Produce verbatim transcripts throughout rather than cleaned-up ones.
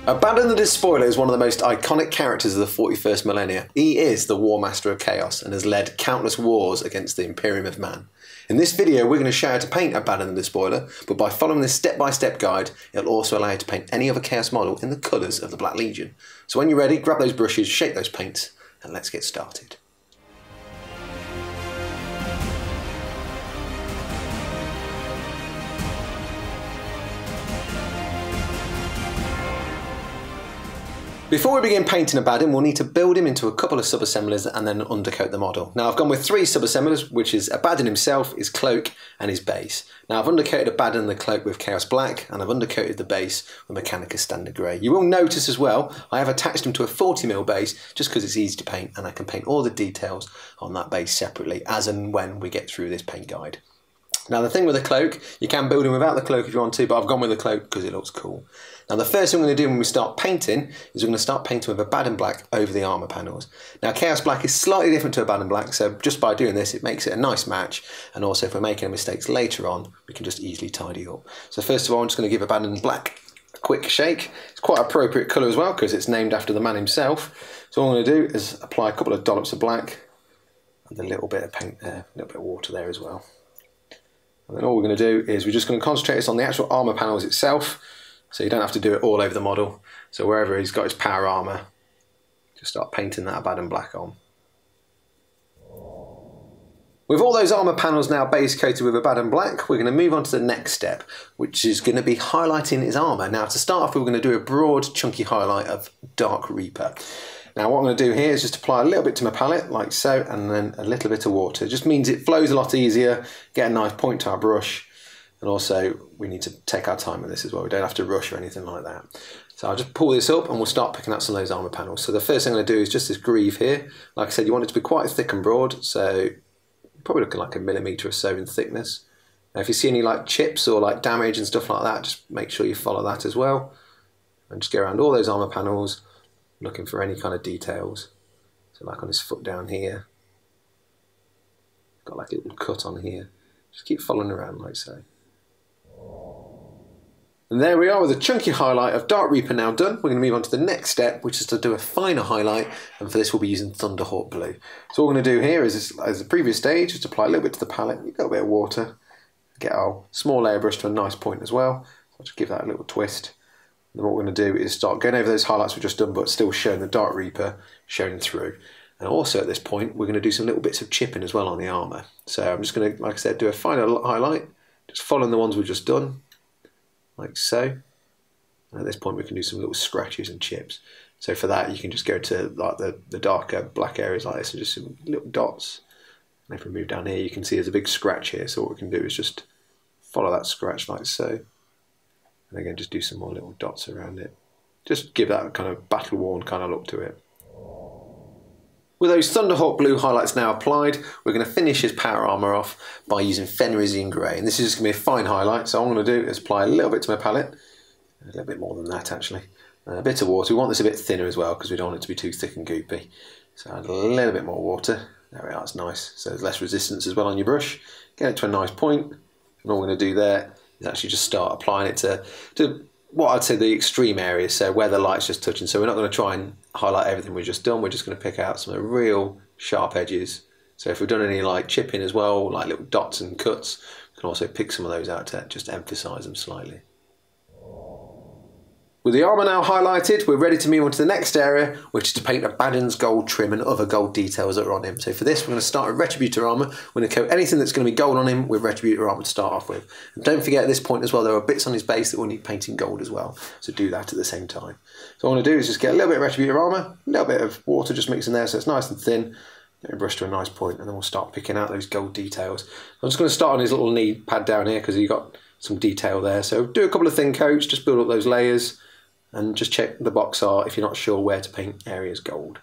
Abaddon the Despoiler is one of the most iconic characters of the forty-first millennia. He is the War Master of Chaos and has led countless wars against the Imperium of Man. In this video we're going to show how to paint Abaddon the Despoiler, but by following this step-by-step guide it'll also allow you to paint any other Chaos model in the colours of the Black Legion. So when you're ready, grab those brushes, shape those paints, and let's get started. Before we begin painting Abaddon, we'll need to build him into a couple of sub-assemblies and then undercoat the model. Now I've gone with three sub-assemblies, which is Abaddon himself, his cloak and his base. Now I've undercoated Abaddon the cloak with Chaos Black and I've undercoated the base with Mechanicus Standard Grey. You will notice as well, I have attached him to a forty mil base just because it's easy to paint and I can paint all the details on that base separately as and when we get through this paint guide. Now the thing with the cloak, you can build him without the cloak if you want to, but I've gone with the cloak because it looks cool. Now the first thing we're going to do when we start painting is we're going to start painting with Abaddon Black over the armour panels. Now Chaos Black is slightly different to Abaddon Black, so just by doing this it makes it a nice match, and also if we're making mistakes later on we can just easily tidy up. So first of all I'm just going to give Abaddon Black a quick shake. It's quite an appropriate colour as well because it's named after the man himself. So all I'm going to do is apply a couple of dollops of black and a little bit of paint there, a little bit of water there as well. And then all we're going to do is we're just going to concentrate this on the actual armour panels itself, so you don't have to do it all over the model. So wherever he's got his power armour, just start painting that Abaddon Black on. With all those armour panels now base coated with Abaddon Black, we're going to move on to the next step, which is going to be highlighting his armour. Now to start off we're going to do a broad chunky highlight of Dark Reaper. Now what I'm going to do here is just apply a little bit to my palette, like so, and then a little bit of water. It just means it flows a lot easier, get a nice point to our brush, and also we need to take our time with this as well. We don't have to rush or anything like that. So I'll just pull this up and we'll start picking out some of those armour panels. So the first thing I'm going to do is just this greave here. Like I said, you want it to be quite thick and broad, so probably looking like a millimetre or so in thickness. Now if you see any like chips or like damage and stuff like that, just make sure you follow that as well. And just go around all those armour panels, looking for any kind of details. So like on his foot down here, got like a little cut on here. Just keep following around like so. And there we are with a chunky highlight of Dark Reaper now done. We're going to move on to the next step, which is to do a finer highlight, and for this we'll be using Thunderhawk Blue. So what we're going to do here is, as the previous stage, just apply a little bit to the palette, a little bit of water, get our small layer brush to a nice point as well. So I'll just give that a little twist. And what we're going to do is start going over those highlights we've just done, but still showing the Dark Reaper showing through. And also at this point, we're going to do some little bits of chipping as well on the armour. So I'm just going to, like I said, do a final highlight, just following the ones we've just done, like so. And at this point, we can do some little scratches and chips. So for that, you can just go to like the, the darker black areas like this and just some little dots. And if we move down here, you can see there's a big scratch here. So what we can do is just follow that scratch like so. And again, just do some more little dots around it. Just give that kind of battle-worn kind of look to it. With those Thunderhawk Blue highlights now applied, we're going to finish his power armour off by using Fenrisian Grey. And this is just going to be a fine highlight, so all I'm going to do is apply a little bit to my palette. A little bit more than that, actually. And a bit of water. We want this a bit thinner as well, because we don't want it to be too thick and goopy. So add a little bit more water. There we are, it's nice. So there's less resistance as well on your brush. Get it to a nice point. And all we're going to do there is actually just start applying it to, to what I'd say the extreme areas, so where the light's just touching. So we're not going to try and highlight everything we've just done, we're just going to pick out some of the real sharp edges. So if we've done any like chipping as well, like little dots and cuts, we can also pick some of those out to just emphasise them slightly. With the armour now highlighted, we're ready to move on to the next area, which is to paint Abaddon's gold trim and other gold details that are on him. So for this, we're going to start with Retributor armour. We're going to coat anything that's going to be gold on him with Retributor armour to start off with. And don't forget at this point as well, there are bits on his base that will need painting gold as well. So do that at the same time. So what I'm going to do is just get a little bit of Retributor armour, a little bit of water just mixed in there so it's nice and thin. Get a brush to a nice point, and then we'll start picking out those gold details. I'm just going to start on his little knee pad down here because you've got some detail there. So do a couple of thin coats, just build up those layers. And just check the box art if you're not sure where to paint areas gold.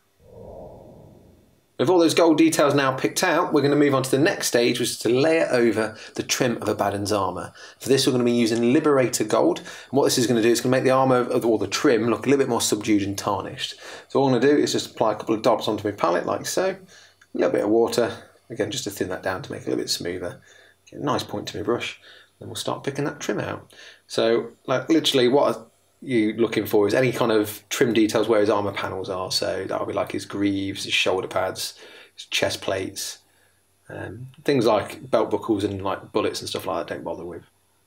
With all those gold details now picked out, we're going to move on to the next stage, which is to layer over the trim of Abaddon's armour. For this, we're going to be using Liberator Gold. And what this is going to do is going to make the armour or the trim look a little bit more subdued and tarnished. So all I'm going to do is just apply a couple of dots onto my palette like so. A little bit of water, again just to thin that down to make it a little bit smoother. Get a nice point to my brush. Then we'll start picking that trim out. So like literally what you're looking for is any kind of trim details where his armour panels are. So that'll be like his greaves, his shoulder pads, his chest plates, um, things like belt buckles and like bullets and stuff like that, don't bother with.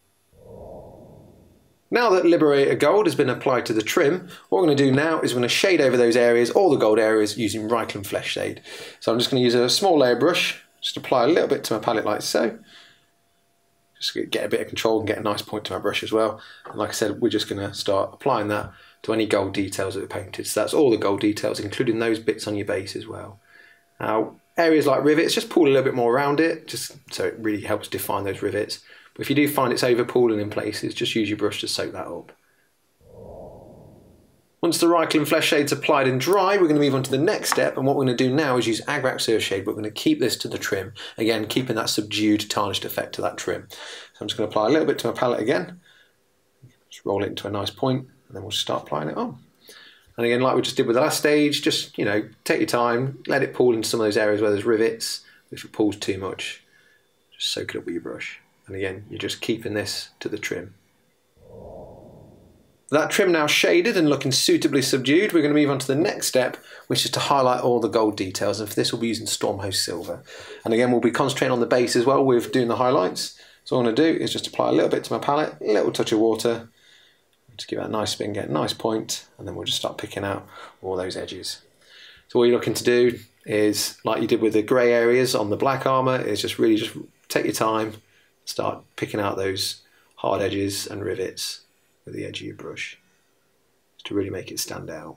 Now that Liberator Gold has been applied to the trim, what we're going to do now is we're going to shade over those areas, all the gold areas, using Reichland Flesh Shade. So I'm just going to use a small layer brush, just apply a little bit to my palette like so. Just get a bit of control and get a nice point to my brush as well. And like I said, we're just going to start applying that to any gold details that are painted. So that's all the gold details, including those bits on your base as well. Now, areas like rivets, just pull a little bit more around it, just so it really helps define those rivets. But if you do find it's over pooling in places, just use your brush to soak that up. Once the Reichland Flesh Shade's applied and dry, we're going to move on to the next step, and what we're going to do now is use Agrax Earthshade, but we're going to keep this to the trim. Again, keeping that subdued, tarnished effect to that trim. So I'm just going to apply a little bit to my palette again, just roll it into a nice point, and then we'll just start applying it on. And again, like we just did with the last stage, just, you know, take your time, let it pool into some of those areas where there's rivets. If it pools too much, just soak it up with your brush. And again, you're just keeping this to the trim. That trim now shaded and looking suitably subdued, we're going to move on to the next step, which is to highlight all the gold details. And for this, we'll be using Stormhost Silver. And again, we'll be concentrating on the base as well with doing the highlights. So all I'm going to do is just apply a little bit to my palette, a little touch of water, just give it a nice spin, get a nice point, and then we'll just start picking out all those edges. So what you're looking to do is, like you did with the grey areas on the black armour, is just really just take your time, start picking out those hard edges and rivets with the edge of your brush to really make it stand out.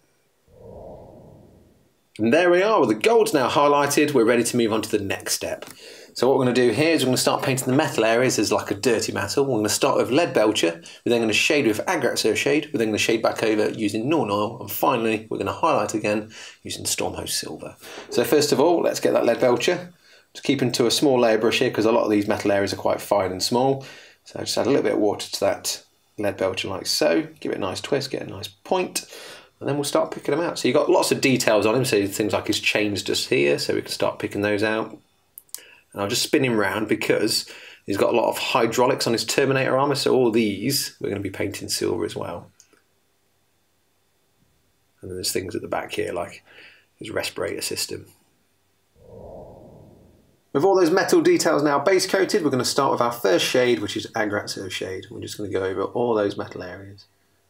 And there we are, well, the gold's now highlighted, we're ready to move on to the next step. So what we're going to do here is we're going to start painting the metal areas as like a dirty metal. We're going to start with Lead Belcher, we're then going to shade with Agrax Earthshade, we're then going to shade back over using Norn Oil, and finally we're going to highlight again using Stormhost Silver. So first of all, let's get that Lead Belcher. Just keeping to a small layer brush here because a lot of these metal areas are quite fine and small. So just add a little bit of water to that Lead Belcher like so, give it a nice twist, get a nice point, and then we'll start picking them out. So you've got lots of details on him, so things like his chains just here, so we can start picking those out. And I'll just spin him round because he's got a lot of hydraulics on his Terminator armour, so all these we're going to be painting silver as well. And then there's things at the back here like his respirator system. With all those metal details now base coated, we're going to start with our first shade, which is Agrax Earthshade. We're just going to go over all those metal areas.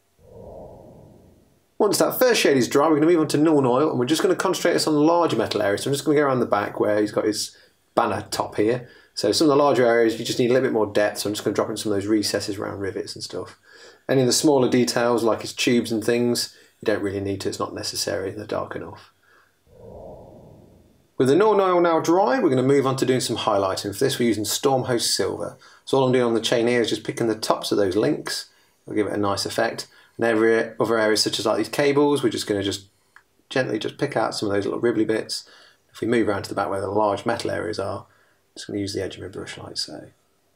Once that first shade is dry, we're going to move on to Norn Oil, and we're just going to concentrate us on the larger metal areas. So I'm just going to go around the back where he's got his banner top here. So some of the larger areas, you just need a little bit more depth, so I'm just going to drop in some of those recesses around rivets and stuff. Any of the smaller details, like his tubes and things, you don't really need to, it's not necessary, they're dark enough. With the Norn Oil now dry, we're going to move on to doing some highlighting. For this, we're using Stormhost Silver. So all I'm doing on the chain here is just picking the tops of those links. We'll give it a nice effect. And every other areas, such as like these cables, we're just going to just gently just pick out some of those little ribbly bits. If we move around to the back where the large metal areas are, I'm just going to use the edge of my brush like so.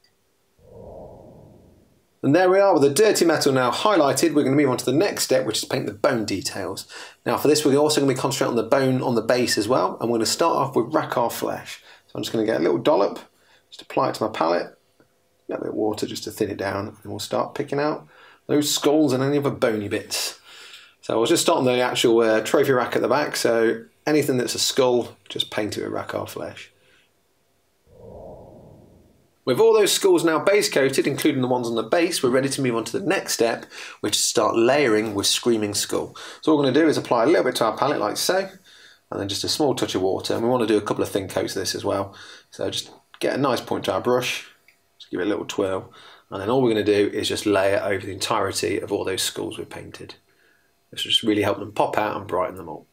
And there we are with the dirty metal now highlighted. We're going to move on to the next step, which is paint the bone details. Now for this, we're also going to be concentrating on the bone on the base as well. And we're going to start off with Rakkar Flesh. So I'm just going to get a little dollop, just apply it to my palette, a little bit of water just to thin it down, and we'll start picking out those skulls and any other bony bits. So I'll just start on the actual uh, trophy rack at the back. So anything that's a skull, just paint it with Rakkar Flesh. With all those skulls now base coated, including the ones on the base, we're ready to move on to the next step, which is start layering with Screaming Skull. So what we're going to do is apply a little bit to our palette like so, and then just a small touch of water, and we want to do a couple of thin coats of this as well. So just get a nice point to our brush, just give it a little twirl, and then all we're going to do is just layer over the entirety of all those skulls we've painted. This will just really help them pop out and brighten them up.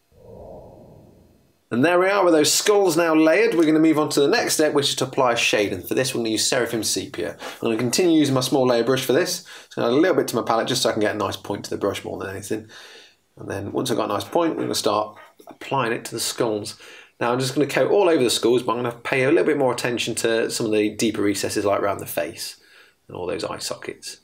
And there we are with those skulls now layered. We're going to move on to the next step, which is to apply a shade. And for this, we're going to use Seraphim Sepia. I'm going to continue using my small layer brush for this. So I'm going to add a little bit to my palette just so I can get a nice point to the brush more than anything. And then once I've got a nice point, we're going to start applying it to the skulls. Now I'm just going to coat all over the skulls, but I'm going to pay a little bit more attention to some of the deeper recesses like around the face and all those eye sockets.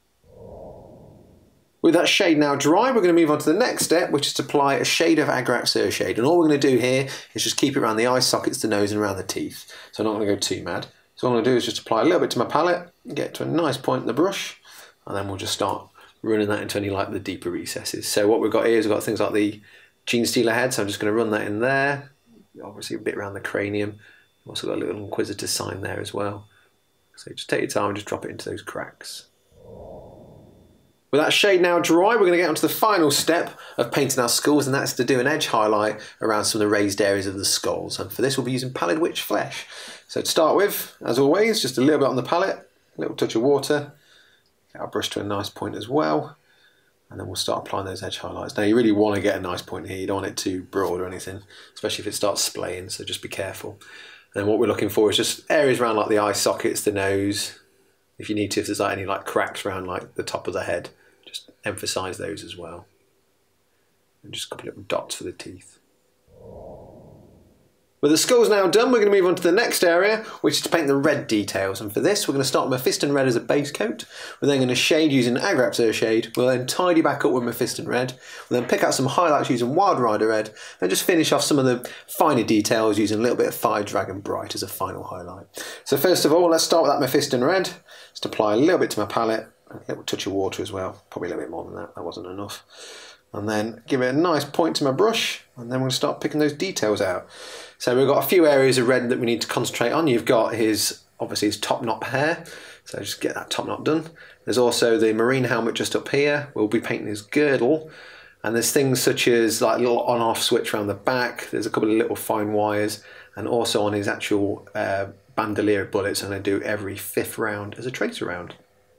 With that shade now dry, we're going to move on to the next step, which is to apply a shade of Agrax Earthshade. And all we're going to do here is just keep it around the eye sockets, the nose, and around the teeth. So I'm not going to go too mad. So all I'm going to do is just apply a little bit to my palette, get to a nice point in the brush, and then we'll just start running that into any like the deeper recesses. So what we've got here is we've got things like the Gene Stealer head, so I'm just going to run that in there. Obviously a bit around the cranium. We've also got a little Inquisitor sign there as well. So just take your time and just drop it into those cracks. With that shade now dry, we're going to get onto the final step of painting our skulls, and that's to do an edge highlight around some of the raised areas of the skulls. And for this we'll be using Pallid Witch Flesh. So to start with, as always, just a little bit on the palette, a little touch of water, get our brush to a nice point as well, and then we'll start applying those edge highlights. Now you really want to get a nice point here, you don't want it too broad or anything, especially if it starts splaying, so just be careful. And then what we're looking for is just areas around like the eye sockets, the nose. If you need to, if there's like any like cracks around like the top of the head, just emphasise those as well. And just a couple of little dots for the teeth. With the skulls now done, we're going to move on to the next area, which is to paint the red details. And for this, we're going to start with Mephiston Red as a base coat. We're then going to shade using Agrap's Earthshade. We'll then tidy back up with Mephiston Red. We'll then pick out some highlights using Wild Rider Red. And just finish off some of the finer details using a little bit of Fire Dragon Bright as a final highlight. So first of all, let's start with that Mephiston Red. Just apply a little bit to my palette. A little touch of water as well. Probably a little bit more than that. That wasn't enough. And then give it a nice point to my brush, and then we'll start picking those details out. So we've got a few areas of red that we need to concentrate on. You've got his, obviously his top knot hair, so just get that top knot done. There's also the marine helmet just up here. We'll be painting his girdle, and there's things such as like a little on-off switch around the back. There's a couple of little fine wires, and also on his actual uh, bandolier bullets, I'm going to do every fifth round as a tracer round.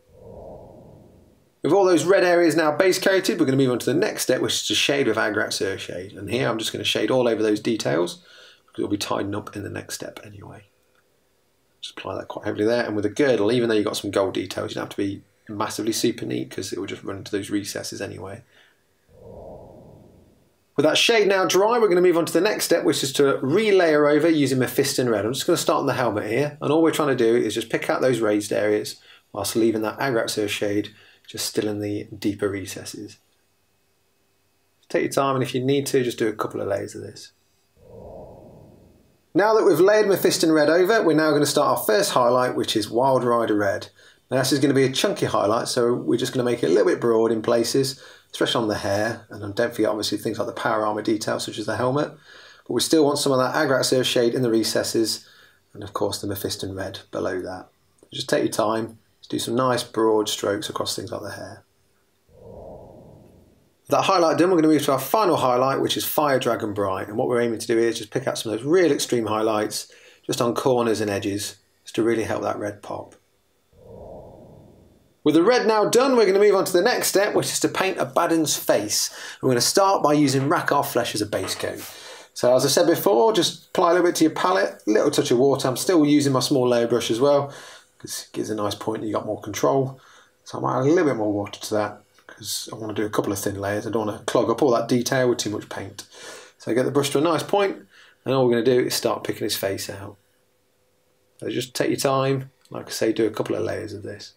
With all those red areas now base coated, we're going to move on to the next step, which is to shade with Agrap's Earthshade. And here I'm just going to shade all over those details, because it'll be tidying up in the next step anyway. Just apply that quite heavily there. And with the girdle, even though you've got some gold details, you don't have to be massively super neat, because it will just run into those recesses anyway. With that shade now dry, we're going to move on to the next step, which is to re-layer over using Mephiston Red. I'm just going to start on the helmet here, and all we're trying to do is just pick out those raised areas, whilst leaving that Agrap's Earthshade just still in the deeper recesses. Take your time, and if you need to, just do a couple of layers of this. Now that we've layered Mephiston Red over, we're now going to start our first highlight, which is Wild Rider Red. Now this is going to be a chunky highlight, so we're just going to make it a little bit broad in places, especially on the hair, and don't forget obviously things like the power armor details such as the helmet, but we still want some of that Agrap's Earthshade in the recesses, and of course the Mephiston Red below that. Just take your time. Do some nice broad strokes across things like the hair. With that highlight done, we're going to move to our final highlight, which is Fire Dragon Bright. And what we're aiming to do is just pick out some of those real extreme highlights just on corners and edges, just to really help that red pop. With the red now done, we're going to move on to the next step, which is to paint Abaddon's face. We're going to start by using Rakarth Flesh as a base coat. So as I said before, just apply a little bit to your palette, a little touch of water. I'm still using my small layer brush as well, because it gives a nice point and you got more control. So I might add a little bit more water to that, because I want to do a couple of thin layers. I don't want to clog up all that detail with too much paint. So I get the brush to a nice point, and all we're going to do is start picking his face out. So just take your time, like I say, do a couple of layers of this.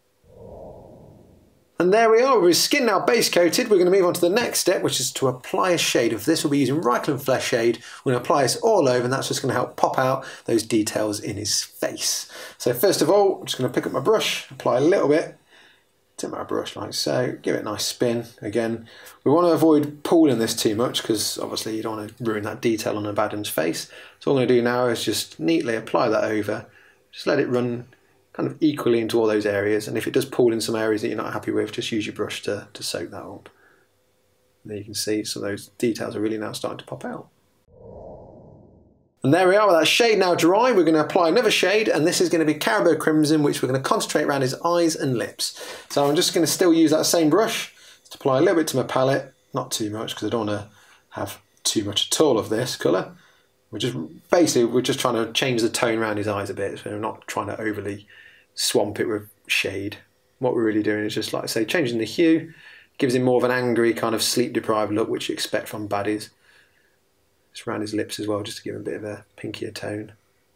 And there we are, with his skin now base coated. We're going to move on to the next step, which is to apply a shade of this. We'll be using Reikland Flesh Shade. We're going to apply this all over, and that's just going to help pop out those details in his face. So first of all, I'm just going to pick up my brush, apply a little bit to my brush like so, give it a nice spin. Again, we want to avoid pooling this too much, because obviously you don't want to ruin that detail on Abaddon's face. So all I'm going to do now is just neatly apply that over, just let it run kind of equally into all those areas, and if it does pool in some areas that you're not happy with, just use your brush to, to soak that up. And there you can see some of those details are really now starting to pop out. And there we are, with that shade now dry, we're going to apply another shade, and this is going to be Caribou Crimson, which we're going to concentrate around his eyes and lips. So I'm just going to still use that same brush to apply a little bit to my palette, not too much because I don't want to have too much at all of this colour. We're just basically we're just trying to change the tone around his eyes a bit, so we're not trying to overly swamp it with shade. What we're really doing is just, like I say, changing the hue, gives him more of an angry kind of sleep deprived look, which you expect from baddies. Just around his lips as well, just to give him a bit of a pinkier tone.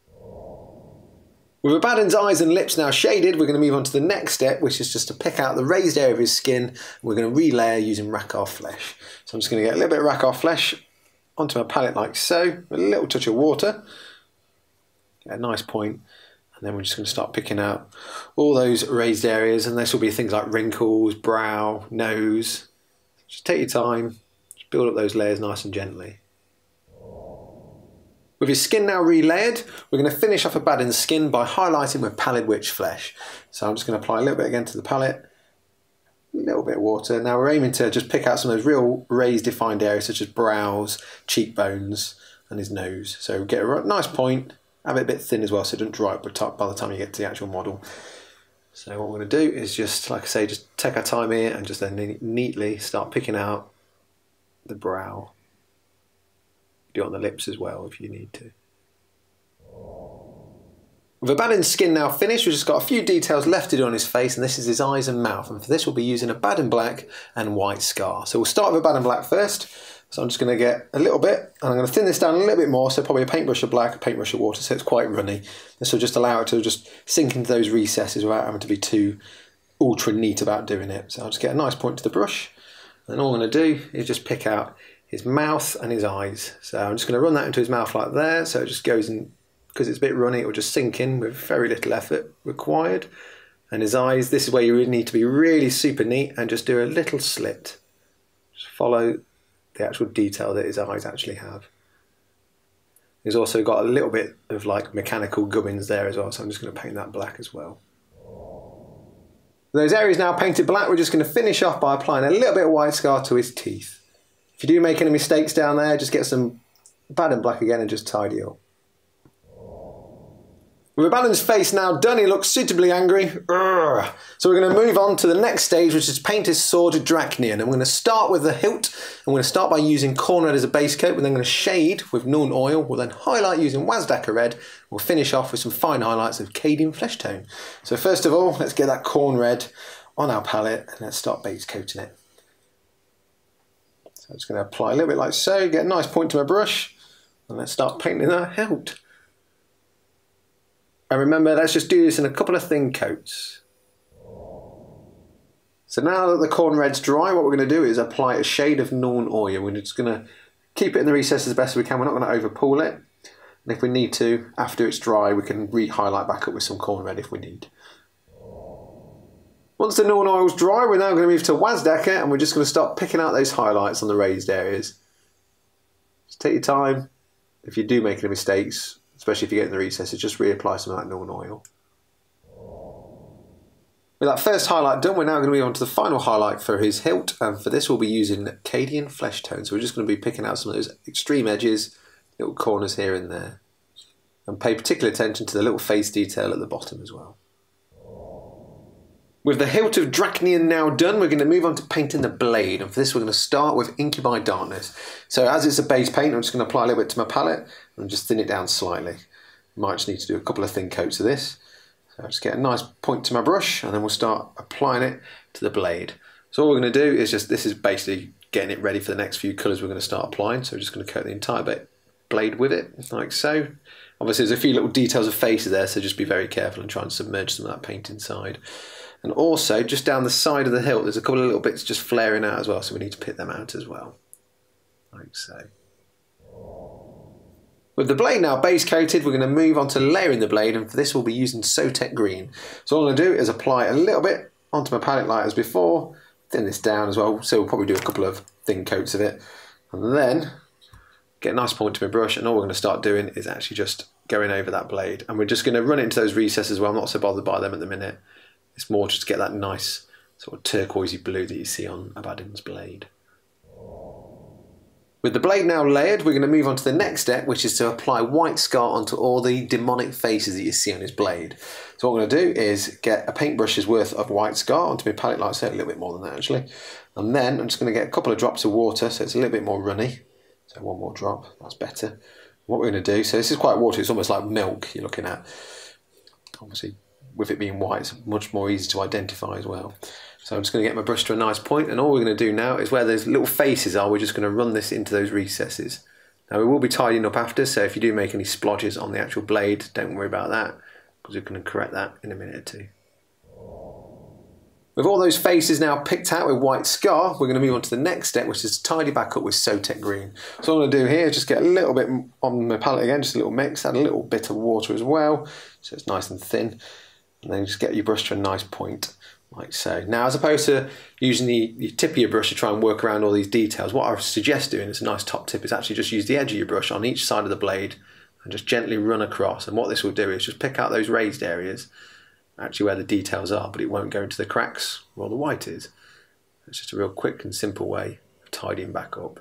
With Abaddon's eyes and lips now shaded, we're going to move on to the next step, which is just to pick out the raised area of his skin, and we're going to relayer using Rakarth Flesh. So I'm just going to get a little bit of Rakarth Flesh onto my palette like so, with a little touch of water, get a nice point, and And then we're just going to start picking out all those raised areas, and this will be things like wrinkles, brow, nose. Just take your time, just build up those layers nice and gently. With your skin now relayered, we're going to finish off Abaddon's skin by highlighting with pallid witch flesh. So I'm just going to apply a little bit again to the palette, a little bit of water. Now we're aiming to just pick out some of those real raised defined areas such as brows, cheekbones and his nose. So get a nice point, have it a bit thin as well so it doesn't dry up by the time you get to the actual model. So what we're going to do is just, like I say, just take our time here and just then neatly start picking out the brow. Do it on the lips as well if you need to. With Abaddon's skin now finished, we've just got a few details left to do on his face, and this is his eyes and mouth. And for this we'll be using Abaddon Black and White Scar. So we'll start with Abaddon Black first. So I'm just going to get a little bit, and I'm going to thin this down a little bit more, so probably a paintbrush of black, a paintbrush of water, so it's quite runny. This will just allow it to just sink into those recesses without having to be too ultra neat about doing it. So I'll just get a nice point to the brush, and all I'm going to do is just pick out his mouth and his eyes. So I'm just going to run that into his mouth like there, so it just goes in, because it's a bit runny, it will just sink in with very little effort required. And his eyes, this is where you really need to be really super neat and just do a little slit. Just follow the actual detail that his eyes actually have. He's also got a little bit of like mechanical gubbins there as well, so I'm just going to paint that black as well. Those areas now painted black, we're just going to finish off by applying a little bit of White Scar to his teeth. If you do make any mistakes down there, just get some Abaddon Black again and just tidy up. With Abaddon's face now done, he looks suitably angry. Urgh. So we're going to move on to the next stage, which is paint his sword Dracnian. And we're going to start with the hilt. I'm going to start by using corn red as a base coat. We're then going to shade with Nuln Oil. We'll then highlight using Wazdaka red. We'll finish off with some fine highlights of Cadian flesh tone. So first of all, let's get that corn red on our palette and let's start base coating it. So I'm just going to apply a little bit like so, get a nice point to my brush, and let's start painting that hilt. And remember, let's just do this in a couple of thin coats. So now that the corn red's dry, what we're going to do is apply a shade of Nuln Oil. We're just going to keep it in the recesses as best as we can. We're not going to over-pool it. And if we need to, after it's dry, we can re-highlight back up with some corn red if we need. Once the Nuln Oil's dry, we're now going to move to Wazdaka, and we're just going to start picking out those highlights on the raised areas. Just take your time. If you do make any mistakes, especially if you get in the recesses, just reapply some of that Nuln Oil. With that first highlight done, we're now going to move on to the final highlight for his hilt, and for this we'll be using Cadian flesh tone. So we're just going to be picking out some of those extreme edges, little corners here and there, and pay particular attention to the little face detail at the bottom as well. With the hilt of Dracnian now done, we're going to move on to painting the blade, and for this we're going to start with Incubi Darkness. So as it's a base paint, I'm just going to apply a little bit to my palette and just thin it down slightly. Might just need to do a couple of thin coats of this. So I'll just get a nice point to my brush, and then we'll start applying it to the blade. So all we're going to do is just, this is basically getting it ready for the next few colours we're going to start applying. So we're just going to coat the entire bit, blade with it, like so. Obviously there's a few little details of faces there, so just be very careful and try and submerge some of that paint inside. And also, just down the side of the hilt, there's a couple of little bits just flaring out as well, so we need to pick them out as well, like so. With the blade now base coated, we're going to move on to layering the blade, and for this we'll be using Sotek Green. So all I'm going to do is apply a little bit onto my palette like as before, thin this down as well, so we'll probably do a couple of thin coats of it, and then get a nice point to my brush, and all we're going to start doing is actually just going over that blade, and we're just going to run it into those recesses as well. I'm not so bothered by them at the minute. It's more just to get that nice sort of turquoisey blue that you see on Abaddon's blade. With the blade now layered, we're going to move on to the next step, which is to apply White Scar onto all the demonic faces that you see on his blade. So what I'm going to do is get a paintbrush's worth of White Scar onto my palette, like I said, a little bit more than that actually. And then I'm just going to get a couple of drops of water, so it's a little bit more runny. So one more drop, that's better. What we're going to do, so this is quite watery, it's almost like milk you're looking at. Obviously, with it being white, it's much more easy to identify as well. So I'm just going to get my brush to a nice point, and all we're going to do now is where those little faces are, we're just going to run this into those recesses. Now we will be tidying up after, so if you do make any splodges on the actual blade, don't worry about that, because we're going to correct that in a minute or two. With all those faces now picked out with white scar, we're going to move on to the next step, which is to tidy back up with Sotek green. So what I'm going to do here is just get a little bit on my palette again, just a little mix, add a little bit of water as well, so it's nice and thin, and then just get your brush to a nice point, like so. Now, as opposed to using the, the tip of your brush to try and work around all these details, what I suggest doing, it's a nice top tip, is actually just use the edge of your brush on each side of the blade and just gently run across. And what this will do is just pick out those raised areas, actually where the details are, but it won't go into the cracks where the white is. It's just a real quick and simple way of tidying back up.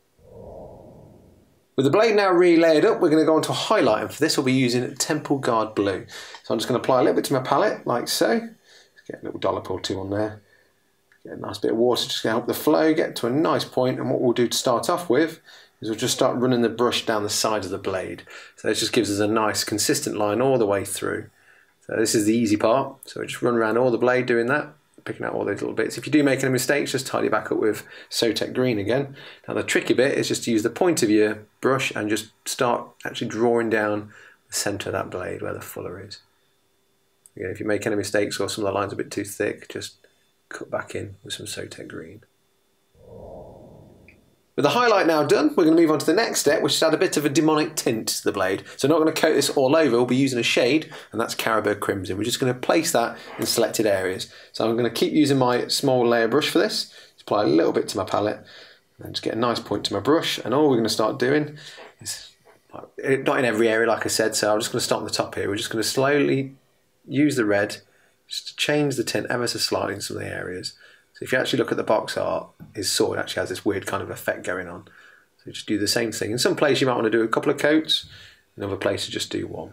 With the blade now re-layered up, we're going to go on to a highlight, and for this we'll be using Temple Guard Blue. So I'm just going to apply a little bit to my palette, like so. Just get a little dollop or two on there. Get a nice bit of water just to help the flow, get to a nice point, and what we'll do to start off with is we'll just start running the brush down the side of the blade. So this just gives us a nice consistent line all the way through. So this is the easy part, so just run around all the blade doing that, picking out all those little bits. If you do make any mistakes, just tidy back up with Sotek green again. Now the tricky bit is just to use the point of your brush and just start actually drawing down the centre of that blade where the fuller is. Again, if you make any mistakes or some of the lines are a bit too thick, just cut back in with some Sotek green. With the highlight now done, we're going to move on to the next step, which is add a bit of a demonic tint to the blade. So I'm not going to coat this all over, we'll be using a shade, and that's Caribou Crimson. We're just going to place that in selected areas. So I'm going to keep using my small layer brush for this, just apply a little bit to my palette, and just get a nice point to my brush, and all we're going to start doing is, not in every area like I said, so I'm just going to start on the top here. We're just going to slowly use the red, just to change the tint ever so slightly in some of the areas. So if you actually look at the box art, his sword actually has this weird kind of effect going on. So just do the same thing. In some places you might want to do a couple of coats, in other places just do one.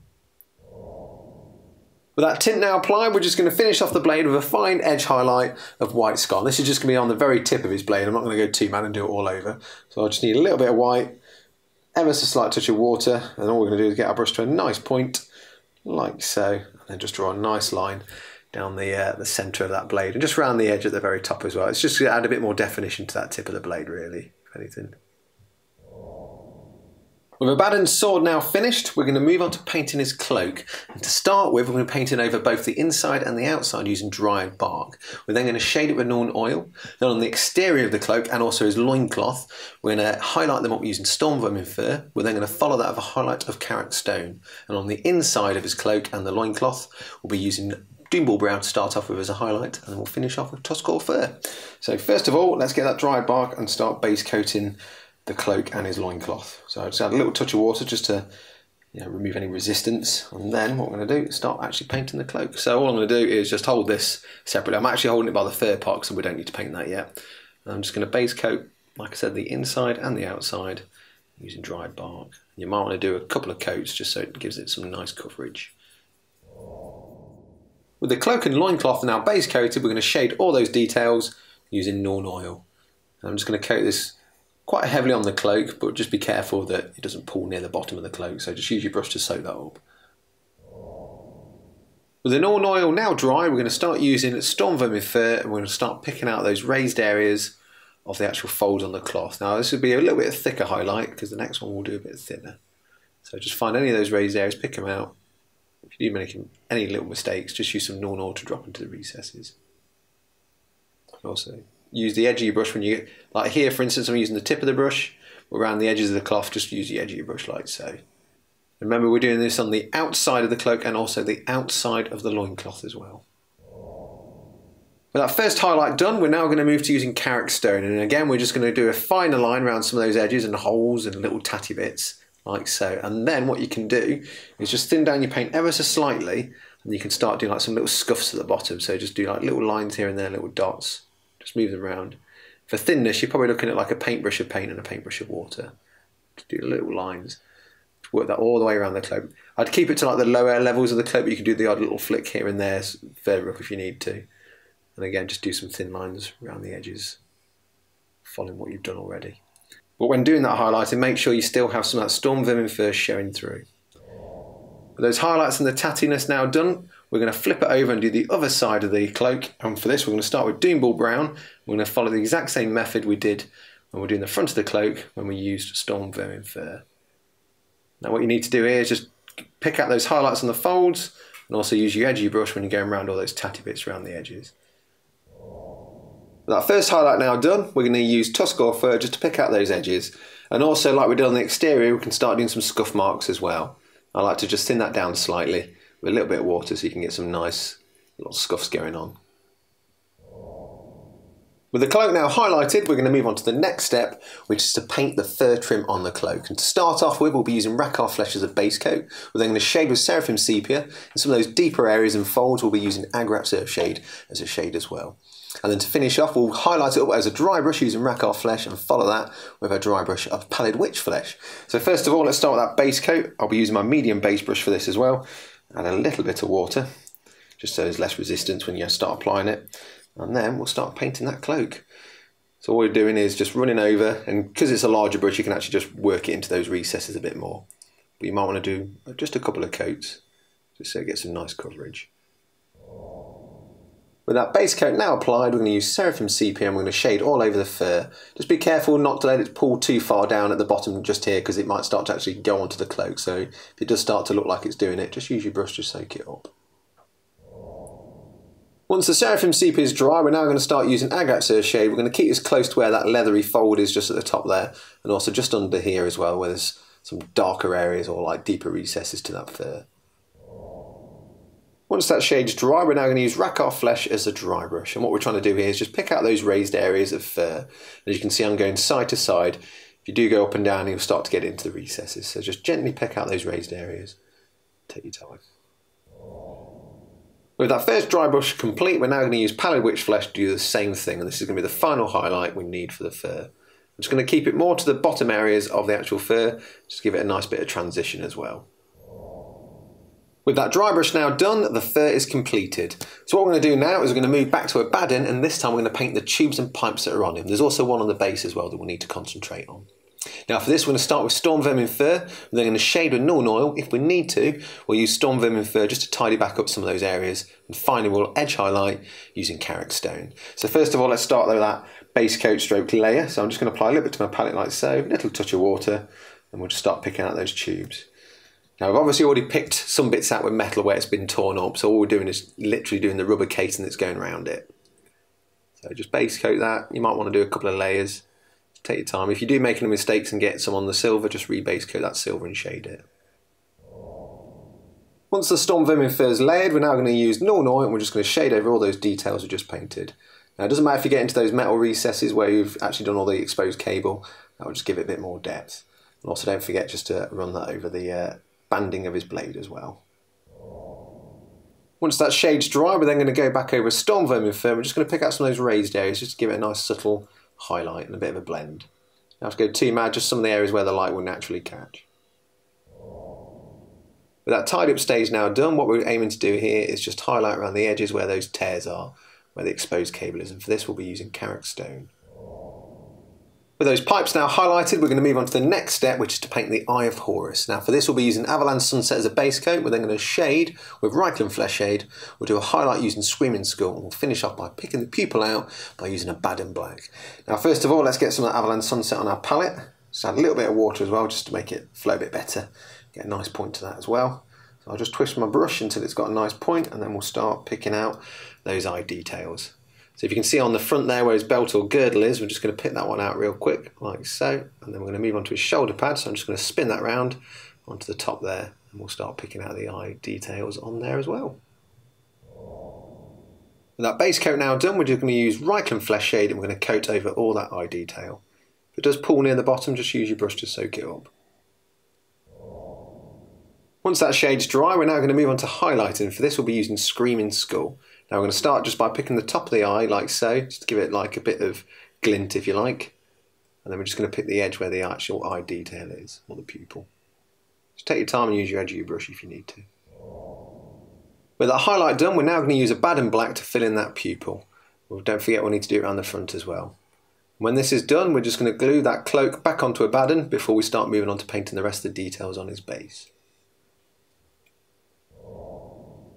With that tint now applied, we're just going to finish off the blade with a fine edge highlight of white scar. This is just going to be on the very tip of his blade. I'm not going to go too mad and do it all over. So I just need a little bit of white, ever so slight touch of water, and all we're going to do is get our brush to a nice point, like so, and then just draw a nice line down the uh, the centre of that blade, and just round the edge at the very top as well. It's just to add a bit more definition to that tip of the blade, really, if anything. With Abaddon's sword now finished, we're going to move on to painting his cloak. And to start with, we're going to paint it over both the inside and the outside using dried bark. We're then going to shade it with Norn oil. Then on the exterior of the cloak and also his loincloth, we're going to highlight them up using storm vermin fur. We're then going to follow that with a highlight of carrot stone. And on the inside of his cloak and the loincloth, we'll be using Doomball Brown to start off with as a highlight, and then we'll finish off with Tuscarl fur. So first of all, let's get that dried bark and start base coating the cloak and his loincloth. So I just add a little touch of water just to you know, remove any resistance, and then what we're going to do is start actually painting the cloak. So all I'm going to do is just hold this separately. I'm actually holding it by the fur part, so we don't need to paint that yet. And I'm just going to base coat, like I said, the inside and the outside using dried bark. You might want to do a couple of coats just so it gives it some nice coverage. With the cloak and loincloth now base coated, we're going to shade all those details using Norn oil. And I'm just going to coat this quite heavily on the cloak, but just be careful that it doesn't pull near the bottom of the cloak, so just use your brush to soak that up. With the Norn oil now dry, we're going to start using storm vermin fur, and we're going to start picking out those raised areas of the actual folds on the cloth. Now this would be a little bit thicker highlight, because the next one will do a bit thinner. So just find any of those raised areas, pick them out. If you do make any little mistakes, just use some Norn oil to drop into the recesses. Also, use the edge of your brush when you get, like here for instance, I'm using the tip of the brush, but around the edges of the cloth, just use the edge of your brush like so. Remember, we're doing this on the outside of the cloak and also the outside of the loincloth as well. With that first highlight done, we're now going to move to using carrot stone, and again we're just going to do a finer line around some of those edges and holes and little tatty bits. Like so, and then what you can do is just thin down your paint ever so slightly, and you can start doing like some little scuffs at the bottom. So just do like little lines here and there, little dots, just move them around. For thinness, you're probably looking at like a paintbrush of paint and a paintbrush of water. Just do little lines, just work that all the way around the cloak. I'd keep it to like the lower levels of the cloak, but you can do the odd little flick here and there further up if you need to. And again, just do some thin lines around the edges, following what you've done already. But when doing that highlighting, make sure you still have some of that storm vermin fur showing through. With those highlights and the tattiness now done, we're going to flip it over and do the other side of the cloak. And for this, we're going to start with Doomball Brown. We're going to follow the exact same method we did when we're doing the front of the cloak when we used storm vermin fur. Now what you need to do here is just pick out those highlights on the folds, and also use your edgy brush when you're going around all those tatty bits around the edges. With our first highlight now done, we're going to use tusk or fur just to pick out those edges. And also, like we did on the exterior, we can start doing some scuff marks as well. I like to just thin that down slightly with a little bit of water so you can get some nice little scuffs going on. With the cloak now highlighted, we're going to move on to the next step, which is to paint the fur trim on the cloak. And to start off with, we'll be using Rakarth Flesh as a base coat. We're then going to shade with Seraphim Sepia. In some of those deeper areas and folds, we'll be using Agrap's Earth Shade as a shade as well. And then to finish off, we'll highlight it up as a dry brush using Rakarth Flesh and follow that with a dry brush of Pallid Witch Flesh. So first of all, let's start with that base coat. I'll be using my medium base brush for this as well. Add a little bit of water, just so there's less resistance when you start applying it. And then we'll start painting that cloak. So all we're doing is just running over, and because it's a larger brush, you can actually just work it into those recesses a bit more. But you might want to do just a couple of coats, just so it gets some nice coverage. With that base coat now applied, we're going to use Seraphim Sepia and we're going to shade all over the fur. Just be careful not to let it pull too far down at the bottom just here, because it might start to actually go onto the cloak. So if it does start to look like it's doing it, just use your brush to soak it up. Once the Seraphim Sepia is dry, we're now going to start using Agrap's Earth Shade. We're going to keep this close to where that leathery fold is just at the top there, and also just under here as well, where there's some darker areas or like deeper recesses to that fur. Once that shade's dry, we're now going to use Rakarth Flesh as a dry brush. And what we're trying to do here is just pick out those raised areas of fur. As you can see, I'm going side to side. If you do go up and down, you'll start to get into the recesses. So just gently pick out those raised areas. Take your time. With that first dry brush complete, we're now going to use Pallid Witch Flesh to do the same thing, and this is going to be the final highlight we need for the fur. I'm just going to keep it more to the bottom areas of the actual fur, just give it a nice bit of transition as well. With that dry brush now done, the fur is completed. So what we're going to do now is we're going to move back to Abaddon, and this time we're going to paint the tubes and pipes that are on him. There's also one on the base as well that we'll need to concentrate on. Now for this, we're going to start with Storm Vermin Fur. We're then going to shade with Nuln Oil. If we need to, we'll use Storm Vermin Fur just to tidy back up some of those areas. And finally, we'll edge highlight using Carrick Stone. So first of all, let's start with that base coat stroke layer. So I'm just going to apply a little bit to my palette like so, a little touch of water, and we'll just start picking out those tubes. Now I've obviously already picked some bits out with metal where it's been torn up, so all we're doing is literally doing the rubber casing that's going around it. So just base coat that. You might want to do a couple of layers. Take your time. If you do make any mistakes and get some on the silver, just re-base coat that silver and shade it. Once the Storm Vermin Fur is layered, we're now going to use Nuln Oil, and we're just going to shade over all those details we just painted. Now it doesn't matter if you get into those metal recesses where you've actually done all the exposed cable, that will just give it a bit more depth. And also don't forget just to run that over the uh, banding of his blade as well. Once that shade's dry, we're then going to go back over Storm Vermin Fur. We're just going to pick out some of those raised areas just to give it a nice subtle highlight and a bit of a blend. Don't have to go too mad, just some of the areas where the light will naturally catch. With that tidy up stage now done, what we're aiming to do here is just highlight around the edges where those tears are, where the exposed cable is, and for this we'll be using Carrick Stone. With those pipes now highlighted, we're going to move on to the next step, which is to paint the Eye of Horus. Now for this we'll be using Abaddon Sunset as a base coat. We're then going to shade with Reikland Flesh Shade. We'll do a highlight using Screaming Skull, and we'll finish off by picking the pupil out by using Abaddon Black. Now first of all, let's get some of that Abaddon Sunset on our palette. Just add a little bit of water as well, just to make it flow a bit better. Get a nice point to that as well. So I'll just twist my brush until it's got a nice point, and then we'll start picking out those eye details. So if you can see on the front there where his belt or girdle is, we're just going to pick that one out real quick, like so. And then we're going to move on to his shoulder pad, so I'm just going to spin that round onto the top there, and we'll start picking out the eye details on there as well. With that base coat now done, we're just going to use Reikland Flesh Shade, and we're going to coat over all that eye detail. If it does pull near the bottom, just use your brush to soak it up. Once that shade's dry, we're now going to move on to highlighting. For this we'll be using Screaming Skull. Now we're going to start just by picking the top of the eye like so, just to give it like a bit of glint if you like. And then we're just going to pick the edge where the actual eye detail is, or the pupil. Just take your time and use your edge of your brush if you need to. With that highlight done, we're now going to use Abaddon Black to fill in that pupil. Well, don't forget we'll need to do it around the front as well. When this is done, we're just going to glue that cloak back onto Abaddon before we start moving on to painting the rest of the details on his base.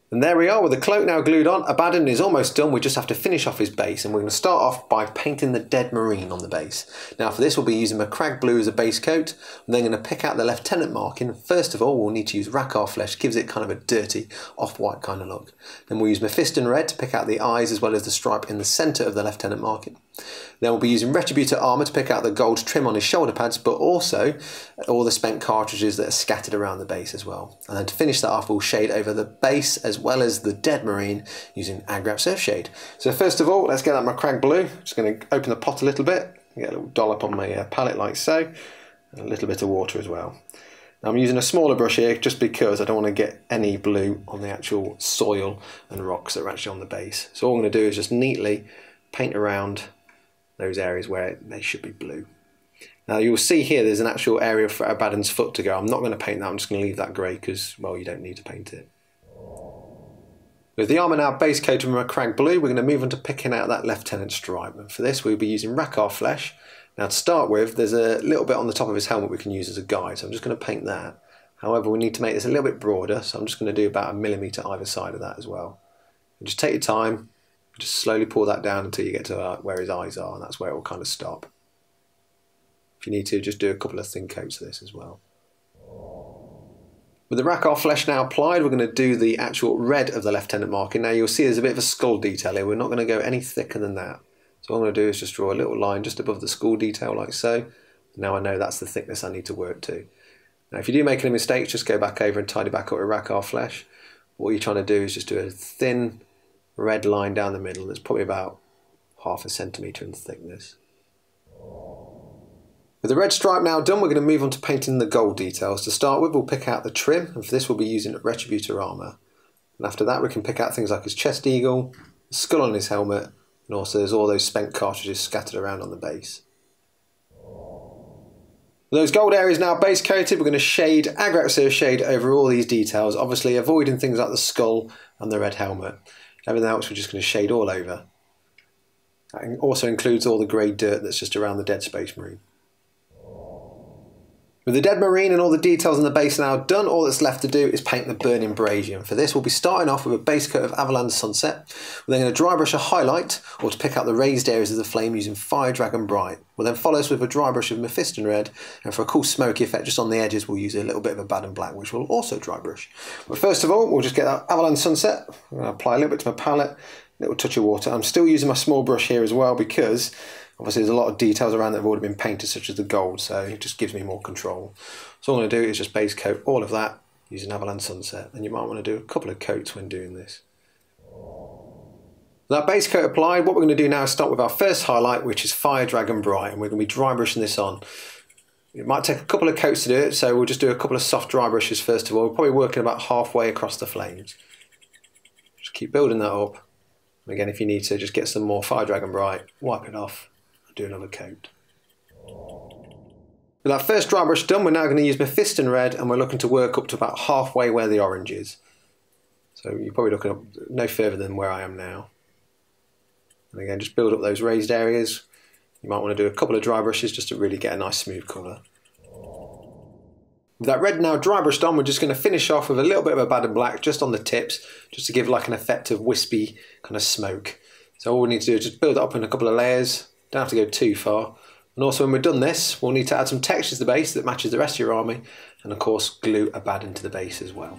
And there we are with the cloak now glued on. Abaddon is almost done. We just have to finish off his base, and we're going to start off by painting the dead marine on the base. Now for this we'll be using Macragge blue as a base coat. I'm then going to pick out the lieutenant marking. First of all we'll need to use Rakarth flesh, gives it kind of a dirty off-white kind of look. Then we'll use Mephiston red to pick out the eyes as well as the stripe in the centre of the lieutenant marking. Then we'll be using Retributor armour to pick out the gold trim on his shoulder pads, but also all the spent cartridges that are scattered around the base as well. And then to finish that off we'll shade over the base as well as the dead marine using Agrap Surf Shade. So first of all let's get that Macragge blue. Just going to open the pot a little bit, get a little dollop on my uh, palette like so, and a little bit of water as well. Now I'm using a smaller brush here just because I don't want to get any blue on the actual soil and rocks that are actually on the base. So all I'm going to do is just neatly paint around those areas where they should be blue. Now you'll see here there's an actual area for Abaddon's foot to go. I'm not going to paint that, I'm just going to leave that grey because, well, you don't need to paint it. With the armour now base coated with Macragge blue, we're going to move on to picking out that lieutenant stripe. And for this we'll be using Rakarth flesh. Now to start with, there's a little bit on the top of his helmet we can use as a guide, so I'm just going to paint that. However, we need to make this a little bit broader, so I'm just going to do about a millimetre either side of that as well. And just take your time. Just slowly pull that down until you get to uh, where his eyes are, and that's where it will kind of stop. If you need to, just do a couple of thin coats of this as well. With the Rakarth flesh now applied, we're going to do the actual red of the lieutenant marking. Now you'll see there's a bit of a skull detail here. We're not going to go any thicker than that. So all I'm going to do is just draw a little line just above the skull detail like so. Now I know that's the thickness I need to work to. Now if you do make any mistakes, just go back over and tidy back up with Rakarth flesh. What you're trying to do is just do a thin red line down the middle that's probably about half a centimetre in thickness. With the red stripe now done, we're going to move on to painting the gold details. To start with, we'll pick out the trim, and for this we'll be using Retributor armour. And after that we can pick out things like his chest eagle, the skull on his helmet, and also there's all those spent cartridges scattered around on the base. With those gold areas now base coated, we're going to shade Agrap Surf Shade over all these details, obviously avoiding things like the skull and the red helmet. Everything else we're just going to shade all over. That also includes all the grey dirt that's just around the dead space marine. With the dead marine and all the details on the base now done, all that's left to do is paint the burning brazier. And for this we'll be starting off with a base coat of Abaddon Sunset. We're then going to dry brush a highlight, or to pick out the raised areas of the flame using Fire Dragon Bright. We'll then follow this with a dry brush of Mephiston Red, and for a cool smoky effect just on the edges we'll use a little bit of Abaddon Black, which we'll also dry brush. But first of all we'll just get that Abaddon Sunset. I'm going to apply a little bit to my palette, a little touch of water. I'm still using my small brush here as well because obviously there's a lot of details around that have already been painted, such as the gold, so it just gives me more control. So all I'm going to do is just base coat all of that using Abaddon Sunset, and you might want to do a couple of coats when doing this. With that base coat applied, what we're going to do now is start with our first highlight, which is Fire Dragon Bright, and we're going to be dry brushing this on. It might take a couple of coats to do it, so we'll just do a couple of soft dry brushes first of all. We're probably working about halfway across the flames. Just keep building that up. And again, if you need to, just get some more Fire Dragon Bright, wipe it off, and do another coat. With that first dry brush done, we're now going to use Mephiston Red, and we're looking to work up to about halfway where the orange is. So you're probably looking up no further than where I am now. And again, just build up those raised areas. You might want to do a couple of dry brushes just to really get a nice smooth colour. With that red now dry brushed on, we're just going to finish off with a little bit of Abaddon Black just on the tips, just to give like an effect of wispy kind of smoke. So all we need to do is just build it up in a couple of layers. Don't have to go too far. And also when we've done this, we'll need to add some texture to the base that matches the rest of your army, and of course glue Abaddon to the base as well.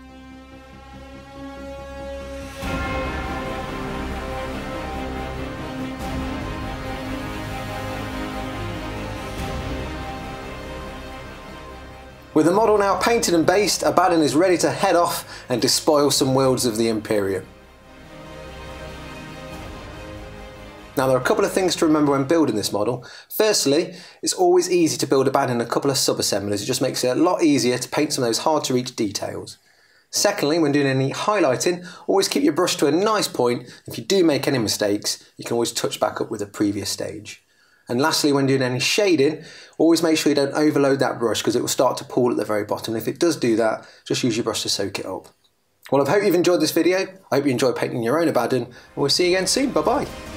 With the model now painted and based, Abaddon is ready to head off and despoil some worlds of the Imperium. Now there are a couple of things to remember when building this model. Firstly, it's always easy to build Abaddon in a couple of sub-assemblies. It just makes it a lot easier to paint some of those hard to reach details. Secondly, when doing any highlighting, always keep your brush to a nice point. If you do make any mistakes, you can always touch back up with a previous stage. And lastly, when doing any shading, always make sure you don't overload that brush because it will start to pool at the very bottom. And if it does do that, just use your brush to soak it up. Well, I hope you've enjoyed this video. I hope you enjoy painting your own Abaddon, and we'll see you again soon. Bye bye.